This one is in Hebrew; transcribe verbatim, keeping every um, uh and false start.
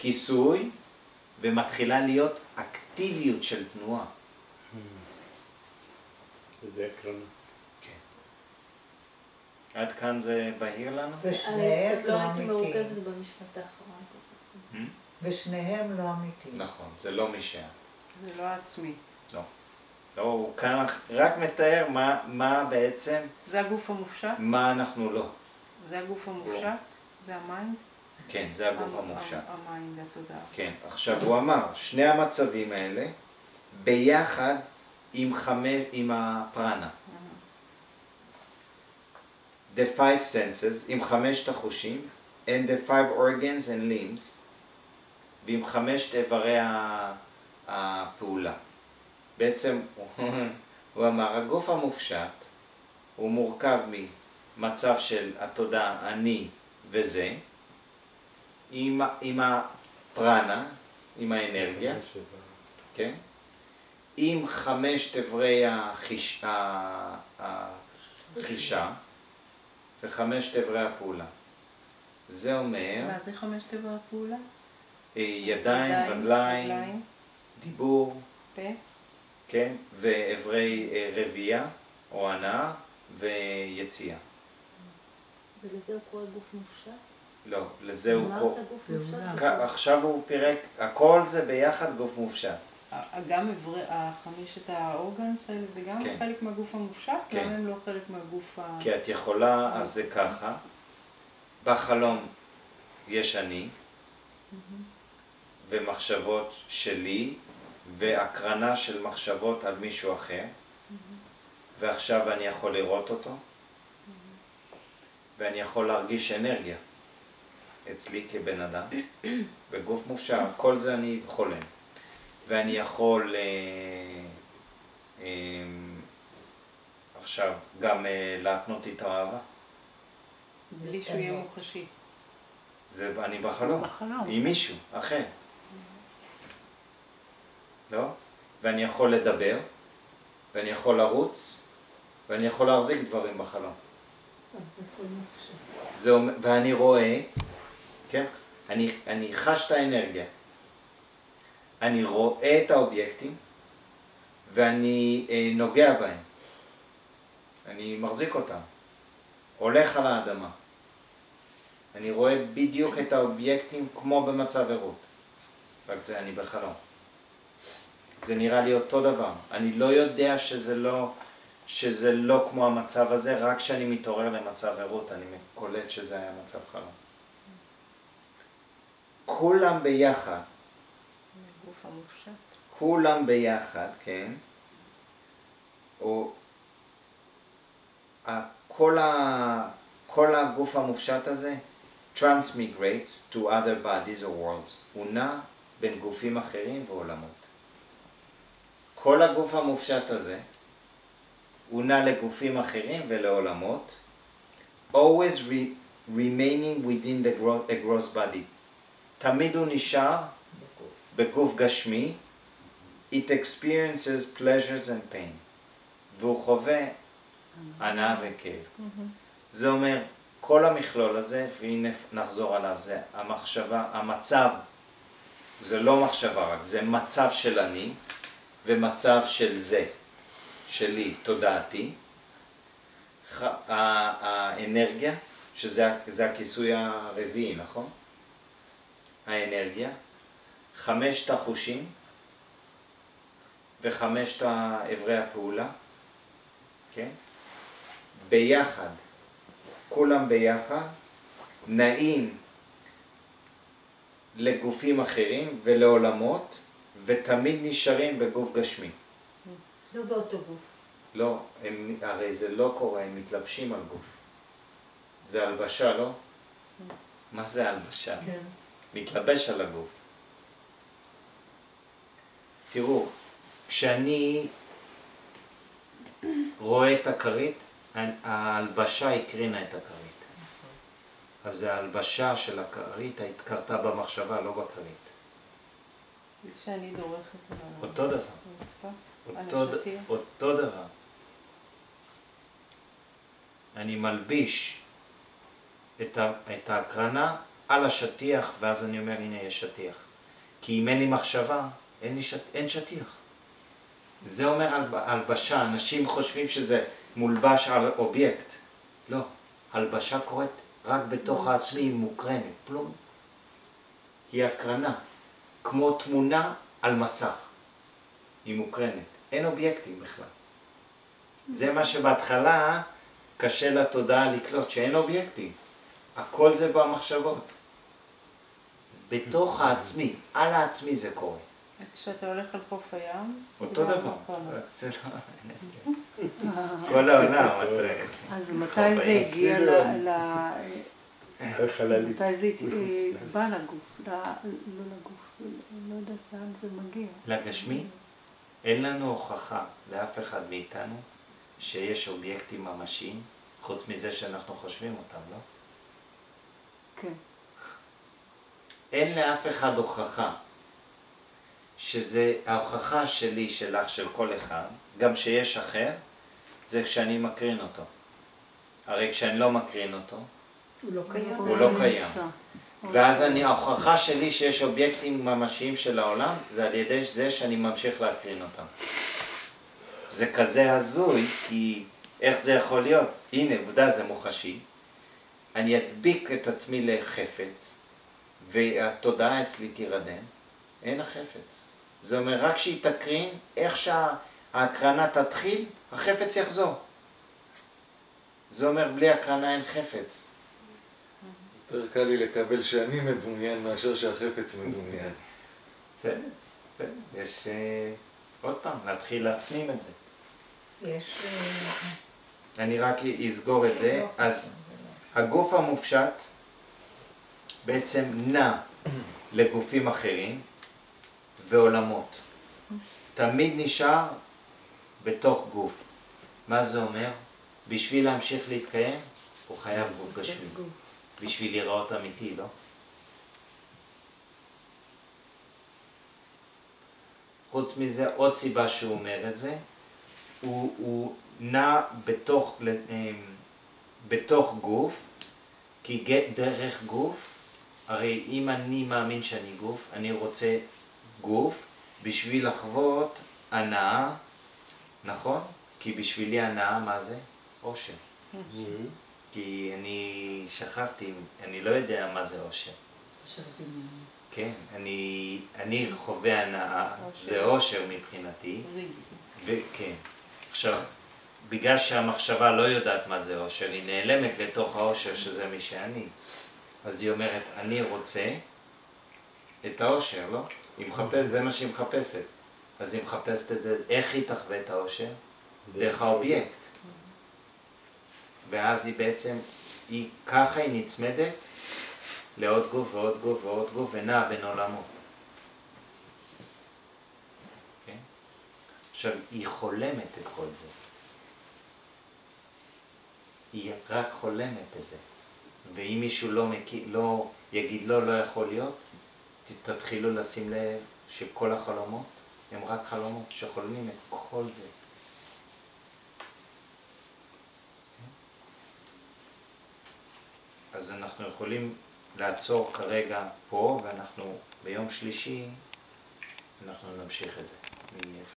כיסוי, ומתחילה להיות אקטיביות של תנועה. זה עקרון. כן. עד כאן זה בהיר לנו? ושניהם אני קצת לא לא הייתי אמיתיים. מרוכזת במשפט האחרון. ושניהם לא אמיתיים. נכון, זה לא משעה. זה לא עצמי. לא. לא, הוא כאן רק מתאר מה, מה בעצם, זה הגוף המופשט? מה אנחנו לא. זה הגוף המופשט? זה המיינד? כן, זה הגוף המופשט. המיינד, התודעה. כן, עכשיו הוא אמר, שני המצבים האלה, ביחד עם, חמש, עם הפרנה. The five senses, עם חמשת החושים, and the five organs and limbs, ועם חמשת איברי הפעולה. בעצם, הוא אמר, הגוף המופשט, הוא מורכב ממצב של התודעה, אני וזה, עם, עם הפרנה, עם האנרגיה, כן? עם חמשת איברי החיש, החישה וחמשת איברי הפעולה. זה אומר... מה זה חמשת איברי הפעולה? ידיים, רגליים, דיבור, פה, כן? ואיברי רבייה או הנאה ויציאה. ולזה הוא קורא גוף מופשט? לא, לזה הוא קורא... אמרת גוף מופשט? עכשיו הוא פירק, הכל זה ביחד גוף מופשט. גם חמשת האורגנס האלה זה גם כן. חלק מהגוף המופשט? כן. למה הם לא חלק מהגוף ה... כי את יכולה, אז זה ככה, בחלום יש אני, ומחשבות שלי, והקרנה של מחשבות על מישהו אחר, ועכשיו אני יכול לראות אותו, ואני יכול להרגיש אנרגיה אצלי כבן אדם, בגוף מופשט, כל זה אני חולם. ואני יכול אה, אה, עכשיו גם אה, להתנות איתו אהבה. בלי שהוא יהיה מוחשי. זה אני בחלום, בחלום. עם מישהו אחר. לא? ואני יכול לדבר, ואני יכול לרוץ, ואני יכול להחזיק דברים בחלום. זה, ואני רואה, כן? אני, אני חש את האנרגיה. אני רואה את האובייקטים, ואני אה, נוגע בהם. אני מחזיק אותם. הולך על האדמה. אני רואה בדיוק את האובייקטים כמו במצב ערות. רק זה אני בחלום. זה נראה לי אותו דבר. אני לא יודע שזה לא, שזה לא כמו המצב הזה, רק כשאני מתעורר למצב ערות, אני קולט שזה היה מצב חלום. כולם ביחד, גוף המופשט. כולם ביחד, כן? או כל, ה, כל הגוף המופשט הזה transmigrates to other bodies or worlds. הוא נע בין גופים אחרים ועולמות. כל הגוף המופשט הזה הוא נע לגופים אחרים ולעולמות, always re, remaining within the gross, a gross body. תמיד הוא נשאר בגוף גשמי, it experiences pleasures and pain. והוא חווה הנאה וכאב. זה אומר, כל המכלול הזה, והנה נחזור עליו, זה המחשבה, המצב, זה לא מחשבה רק, זה מצב של אני, ומצב של זה, שלי, תודעתי, האנרגיה, שזה הכיסוי הרביעי, נכון? האנרגיה, חמשת החושים, וחמשת איברי הפעולה, כן? ביחד, כולם ביחד, נעים לגופים אחרים ולעולמות, ותמיד נשארים בגוף גשמי. לא באותו גוף. לא, הם, הרי זה לא קורה, הם מתלבשים על גוף. זה הלבשה, לא? מה זה הלבשה? כן. מתלבש על הגוף. תראו, כשאני רואה את הכרית, ההלבשה הקרינה את הכרית. אז ההלבשה של הכרית התקרתה במחשבה, לא בכרית. כשאני דורכת על אותו דבר. אותו, אותו דבר. אני מלביש את, ה, את ההקרנה על השטיח, ואז אני אומר, הנה יש שטיח. כי אם אין לי מחשבה, אין, לי שט... אין שטיח. זה אומר על... הלבשה, אנשים חושבים שזה מולבש על אובייקט. לא, הלבשה קורית רק בתוך העצמי, היא מוקרנת, פלום. היא הקרנה, כמו תמונה על מסך. היא מוקרנת, אין אובייקטים בכלל. זה מה שבהתחלה קשה לתודעה לקלוט, שאין אובייקטים. הכל זה במחשבות. בתוך העצמי, על העצמי זה קורה. כשאתה הולך על חוף הים? אותו דבר. זה לא... כל העולם, את... אז מתי זה הגיע ל... מתי זה בא לגוף? לא לגוף, לא יודעת לאן זה מגיע. לגשמי? אין לנו הוכחה לאף אחד מאיתנו שיש אובייקטים ממשיים, חוץ מזה שאנחנו חושבים אותם, לא? כן. אין לאף אחד הוכחה שזה ההוכחה שלי, שלך, של כל אחד, גם שיש אחר, זה כשאני מקרין אותו. הרי כשאני לא מקרין אותו, הוא לא קיים. הוא לא קיים. ואז אני, ההוכחה שלי שיש אובייקטים ממשיים של העולם, זה על ידי זה שאני ממשיך להקרין אותם. זה כזה הזוי, כי איך זה יכול להיות? הנה, עובדה, זה מוחשי. אני אדביק את עצמי לחפץ, והתודעה אצלי תירדם, אין החפץ. זה אומר, רק שהיא תקרין, איך שההקרנה תתחיל, החפץ יחזור. זה אומר, בלי הקרנה אין חפץ. יותר קל לי לקבל שאני מדומיין מאשר שהחפץ מדומיין. בסדר, בסדר. יש עוד פעם, להתחיל להפנים את זה. יש... אני רק אסגור את זה. אז הגוף המופשט בעצם נע לגופים אחרים ועולמות. תמיד נשאר בתוך גוף. מה זה אומר? בשביל להמשיך להתקיים, הוא חייב גוף גשמי. בשביל לראות אמיתי, לא? חוץ מזה, עוד סיבה שהוא אומר את זה, הוא, הוא נע בתוך, בתוך גוף, כי דרך גוף, הרי אם אני מאמין שאני גוף, אני רוצה גוף בשביל לחוות הנאה, נכון? כי בשבילי הנאה, מה זה? אושר. כי אני שכחתי, אני לא יודע מה זה אושר. כן, אני, אני חווה הנאה, זה אושר מבחינתי. וכן, עכשיו, בגלל שהמחשבה לא יודעת מה זה אושר, היא נעלמת לתוך האושר שזה מי שאני. אז היא אומרת, אני רוצה את האושר, לא? היא מחפשת, זה מה שהיא מחפשת. אז היא מחפשת את זה, איך היא תחווה את האושר? דרך האובייקט. ואז היא בעצם, היא, ככה היא נצמדת לעוד גוף ועוד גוף ועוד גוף ונעה בין עולמות. כן? עכשיו, היא חולמת את כל זה. היא רק חולמת את זה. ואם מישהו לא, מכיר, לא יגיד לא, לא יכול להיות, תתחילו לשים לב שכל החלומות הם רק חלומות שחולמים את כל זה. אז אנחנו יכולים לעצור כרגע פה, ואנחנו ביום שלישי, אנחנו נמשיך את זה.